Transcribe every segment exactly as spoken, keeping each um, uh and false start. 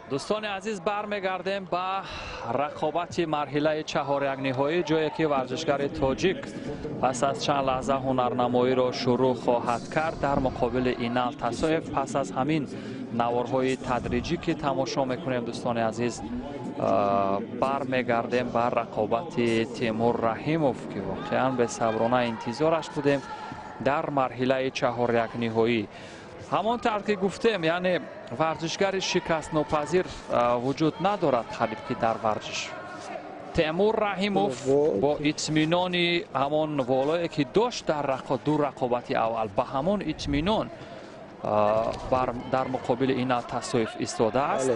دوستان عزیز برمیگردیم با رقابت مرحله چهار یک نهایی، جایی که ورزشگر تاجیک پس از چند لحظه هنرنمایی را شروع خواهد کرد در مقابل اینال تصایف. پس از همین نوارهای تدریجی که تماشا میکنیم دوستان عزیز برمیگردیم با رقابت تیمور رحیموف که واقعا به صبرانه انتظارش بودیم در مرحله چهار یک نهایی. همانطور که گفتیم یعنی ورزشگر شکست ناپذیر وجود ندارد حالی که در ورزش. تیمور رحیموف با اطمینان همان والایی که داشت در رقابت دو رقابت اول با همان اطمینان در مقابل اینال تصایف ایستاده است.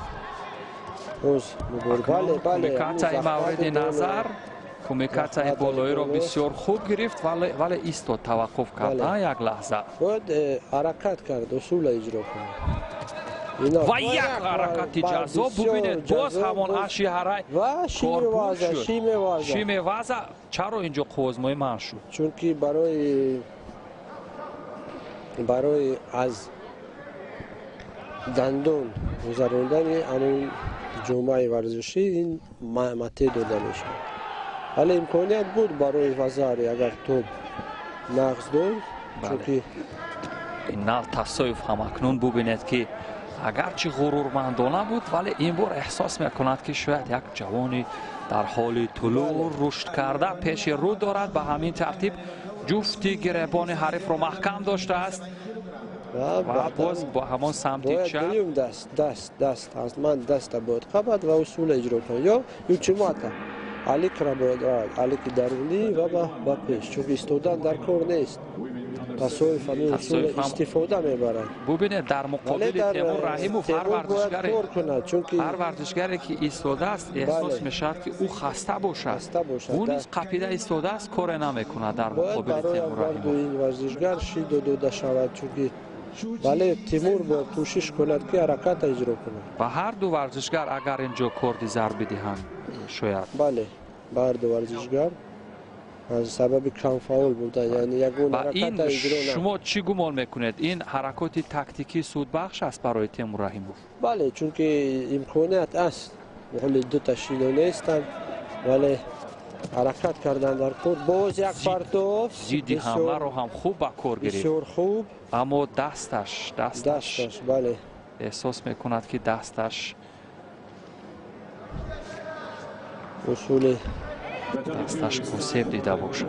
کمیکات مورد نظر کمیکات بالایی را بسیار خوب گرفت ولی ولی ایستاد، توقف کرد یک لحظه. باید حرکت کرد، اصول اجرا کنه و یک حرکت جذاب ببینید. باز همان اشیاره و شیم وازه شیم وازه شیم وازه چرا اینجا قوزمای من شد؟ چون که برای برای از دندون گذراندن همون جمعه ورزشی این مته داده میشه. ولی امکانیت بود برای وزاری اگر توپ نقص داشت. چون که اینال تصایف هم اکنون ببینید که اگرچه غرورمندانه بود ولی این بار احساس میکند که شاید یک جوانی در حال طلوع رشد کرده پیش رو دارد. به همین ترتیب جفتی گریبان حریف رو محکم داشته است و باز با همان سمت چپ دست دست دست از من دست باید قبض و اصول اجرا کنه یا یو چی ماتا علیک را باید علیک درونی و با پیش، چون ایستادن در کار نیست. تصایف همین اصول استفاده میبرند. ببینید در مقابل تیمور رحیموف هر ورزشگر هر ورزشگری که ایستاده است احساس میشد که او خسته باشد، او نیز قپیده ایستاده است کار نمیکند در مقابل تیمور رحیموف. این ورزشگر شید داده شود چون ولی تیمور باید کوشش کند که حرکت اجرا کند. و هر دو ورزشگر اگر اینجا کارد ضرب بدهند شاید بله هر دو ورزشگر از سبب کم فاول بوده، یعنی یگون حرکت اجرا نه. شما چی گمان میکنید این حرکات تاکتیکی سود بخش است برای تیمور رحیموف؟ بله چون که امکانیت است ولی دو تشکیل نیستند ولی حرکت کردن در کور. باز یک پرتاب زیدی حمله رو هم خوب با کار گرفت، بسیار خوب. اما دستش دستش, دستش بله احساس میکند که دستش اصول دستش کسیب دیده باشد.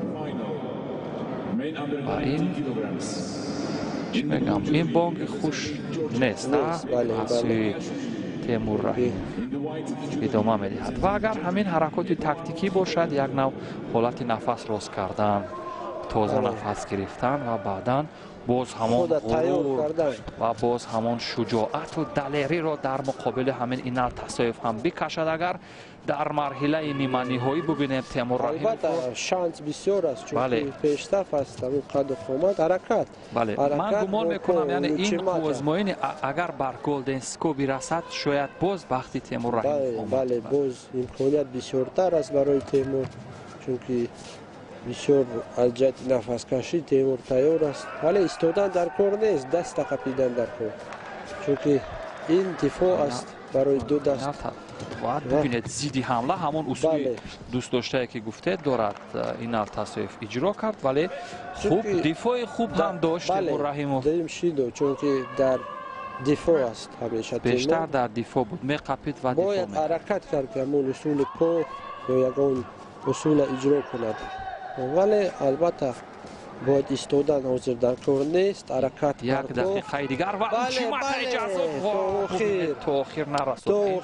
و این چی میگم این بانگ خوش نیست از سوی تیمور رحیموف ادامه میدهد. و اگر همین حرکات تاکتیکی باشد یک نوع حالت نفس راست کردن، تازه نفس گرفتن و بعدا باز همان غرور و باز همان شجاعت و دلیری را در مقابل همین اینال تصایف هم بکشد. اگر در مرحله نیمه نهایی ببینیم تیمور رحیموف البته شانس بسیار است چون که پیشرفت است در قد و قامت حرکت. بله من گمان میکنم یعنی این آزمایش اگر بر گلدن اسکو برسد شاید باز وقتی تیمور رحیموف بله باز امکانیت بسیارتر است برای تیمور چون که بسیار از جهت نفس کشی تیمور تیار است ولی ایستادن در کار نیست، دست قپیدن در کار چون که این دفاع است برای دو دست. باید ببینید زیدی حمله همون اصول دوست داشته که گفته دارد اینال تصایف اجرا کرد ولی خوب دفاع خوب هم داشت تیمور رحیموف. داریم شیدو چون که در دفاع است همیشه بیشتر در دفاع بود میقپید و دفاع باید حرکت کرد که همون اصول پا یا یکون اصول اجرا کند ولی البته باید ایستادن حاضر در کار نیست. حرکت یک دقیقه دیگر و اجماع جذاب تا آخر نرسید.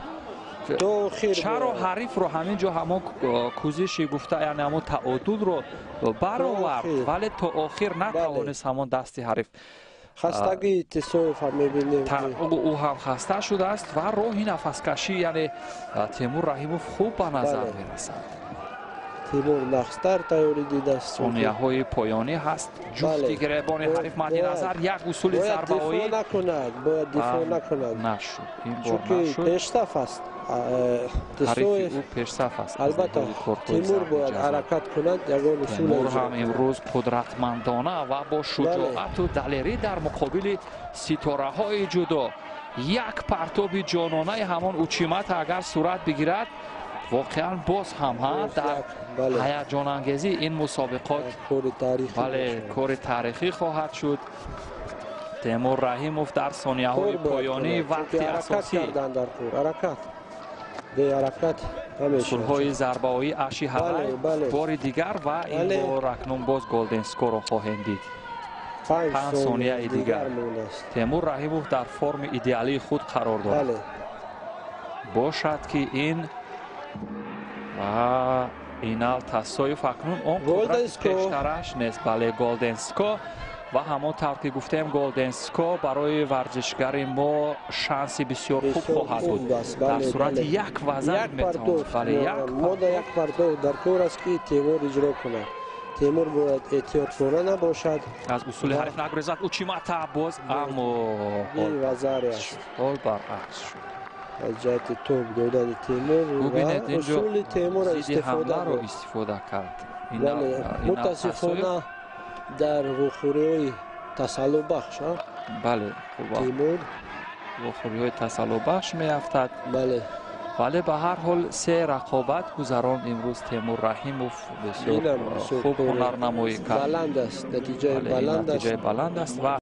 چرا حریف رو همینجا همون کوزشی گفته یعنی همون تعادل رو برآورد ولی تا آخر نتوانست همون دست حریف. خستگی تصایف هم میبینیم او هم خسته شده است و راهی نفس کشی یعنی تیمور رحیموف خوب به نظر میرسد. تیمور نقصتر تیاری دیده است. ثانیه های پایانی هست. جفتی گریبان حریف مد نظر یک اصول ضربه هایی باید دفاع نکند باید دفاع نکند نشد این بار نشد پیشرفت است حریف او پیشرفت است. البته تیمور باید حرکت کند یگان اصول تیمور هم امروز قدرتمندانه و با شجاعت و دلیری در مقابل ستاره های جدا یک پرتاب جانانه همان اوچیمت اگر صورت بگیرد واقعا باز هم ها در هیجان انگیزی این مسابقات بله کار تاریخی خواهد شد. تیمور رحیموف در ثانیه های پایانی وقت اساسی حرکت به حرکت اصولهای ضربه‌ای اشی هلای بار دیگر و این بار اکنون باز گلدن اسکور را خواهیم دید. پنج ثانیه دیگر تیمور رحیموف در فرم ایدئالی خود قرار دارد. باشد که این و اینال تصایف اکنون اون قدرت پیشترش نیست. بله گلدن اسکور و همانطور که گفتیم گلدن اسکور برای ورزشگر ما شانسی بسیار خوب خواهد بود. در صورت یک وزن میتواند بله یک ما در یک پرتاب در کار است که تیمور اجرا کند. تیمور باید احتیاط کننده باشد، از اصول حریف نگریزد. اوچیماتا باز اما این وزر است حال برعکس شد از جهت توپ دادن تیمور و اصول تیمور استفاده رو استفاده کرد. متاسفانه در وخوری های تسلط بخش بله تیمور وخوری های تسلط بخش می افتد. بله ولی به هر حال سه رقابت گذران امروز تیمور رحیموف بسیار خوب هنرنمایی کرد. بلند است، نتیجه بلند است. بلند است و